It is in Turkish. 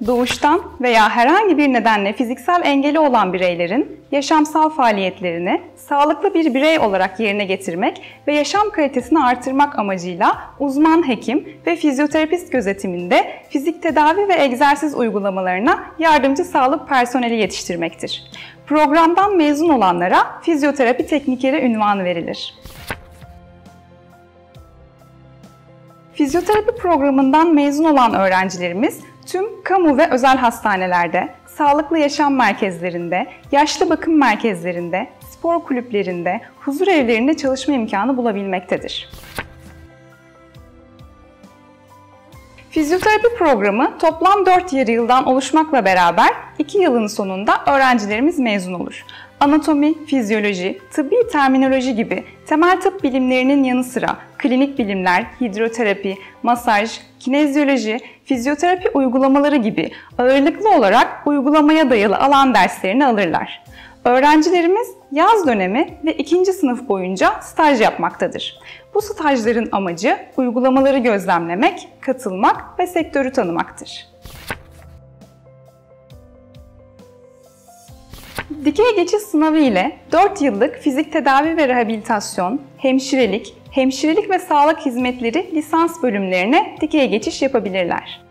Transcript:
doğuştan veya herhangi bir nedenle fiziksel engeli olan bireylerin yaşamsal faaliyetlerini sağlıklı bir birey olarak yerine getirmek ve yaşam kalitesini artırmak amacıyla uzman hekim ve fizyoterapist gözetiminde fizik tedavi ve egzersiz uygulamalarına yardımcı sağlık personeli yetiştirmektir. Programdan mezun olanlara fizyoterapi teknikeri unvanı verilir. Fizyoterapi programından mezun olan öğrencilerimiz tüm kamu ve özel hastanelerde, sağlıklı yaşam merkezlerinde, yaşlı bakım merkezlerinde, spor kulüplerinde, huzur evlerinde çalışma imkanı bulabilmektedir. Fizyoterapi programı toplam 4 yarı yıldan oluşmakla beraber 2 yılın sonunda öğrencilerimiz mezun olur. Anatomi, fizyoloji, tıbbi terminoloji gibi temel tıp bilimlerinin yanı sıra klinik bilimler, hidroterapi, masaj, kinezyoloji, fizyoterapi uygulamaları gibi ağırlıklı olarak uygulamaya dayalı alan derslerini alırlar. Öğrencilerimiz yaz dönemi ve 2. sınıf boyunca staj yapmaktadır. Bu stajların amacı uygulamaları gözlemlemek, katılmak ve sektörü tanımaktır. Dikey geçiş sınavı ile 4 yıllık fizik tedavi ve rehabilitasyon, hemşirelik ve sağlık hizmetleri lisans bölümlerine dikey geçiş yapabilirler.